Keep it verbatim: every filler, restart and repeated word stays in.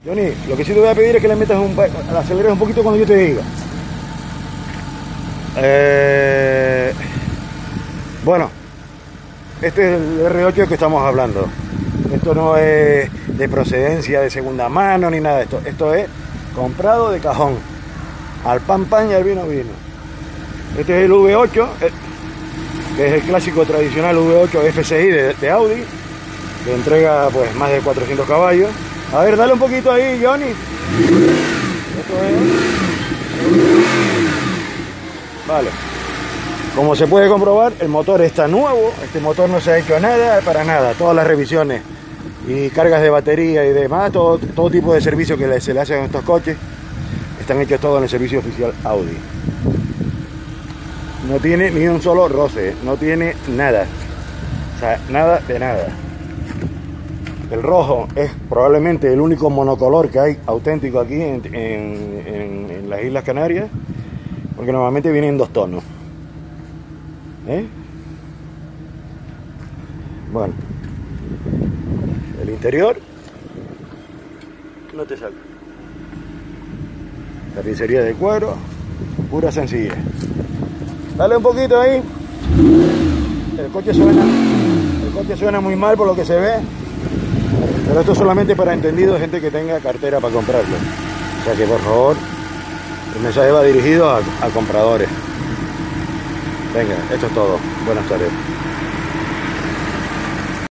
Johnny, lo que sí te voy a pedir es que le metas un, la aceleres un poquito cuando yo te diga. Eh, bueno, este es el R ocho que estamos hablando. Esto no es de procedencia de segunda mano ni nada de esto. Esto es comprado de cajón. Al pan pan y al vino vino. Este es el V ocho, que es el clásico tradicional V ocho F C I de, de Audi, que entrega pues más de cuatrocientos caballos. A ver, dale un poquito ahí, Johnny. Esto es. Vale. Como se puede comprobar, el motor está nuevo. Este motor no se ha hecho nada, para nada. Todas las revisiones y cargas de batería y demás, todo, todo tipo de servicio que se le hacen a estos coches, están hechos todos en el servicio oficial Audi. No tiene ni un solo roce, no tiene nada. O sea, nada de nada. El rojo es probablemente el único monocolor que hay auténtico aquí en, en, en, en las Islas Canarias, porque normalmente viene en dos tonos. ¿Eh? Bueno, el interior no te saca. Tapicería de cuero, pura sencilla. Dale un poquito ahí. El coche suena, el coche suena muy mal por lo que se ve. Pero esto es solamente para entendido, gente que tenga cartera para comprarlo. O sea que por favor, el mensaje va dirigido a, a compradores. Venga, esto es todo. Buenas tardes.